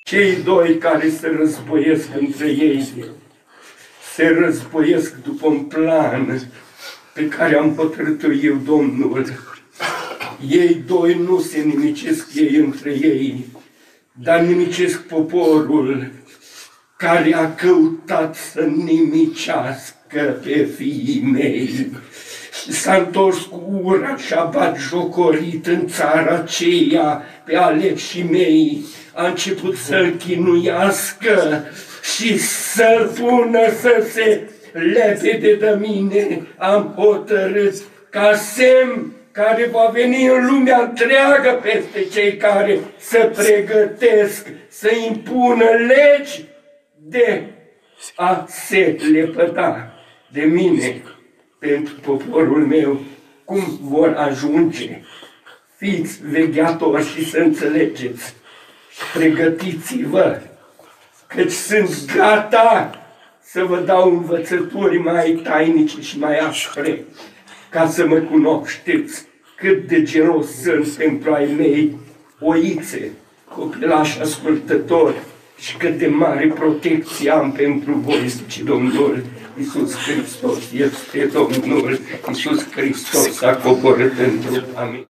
Cei doi care se războiesc între ei, se războiesc după un plan pe care am hotărât eu, Domnul. Ei doi nu se nimicesc ei între ei, dar nimicesc poporul care a căutat să nimicească pe fiii mei. S-a întors cu ura și a batjocorit în țara aceea pe aleșii mei. A început să-l chinuiască și să-l pună să se lepede de mine. Am hotărât ca semn care va veni în lumea întreagă peste cei care se pregătesc să impună legi de a se lepăda de mine pentru poporul meu. Cum vor ajunge? Fiți vegheatori și să înțelegeți. Pregătiți-vă, căci sunt gata să vă dau învățături mai tainice și mai aspre, ca să mă cunoașteți cât de gelos sunt pentru ai mei oițe, copilași ascultători, și cât de mare protecție am pentru voi, zice Domnul Iisus Hristos. este Domnul Iisus Hristos a coborât în trup. Amin.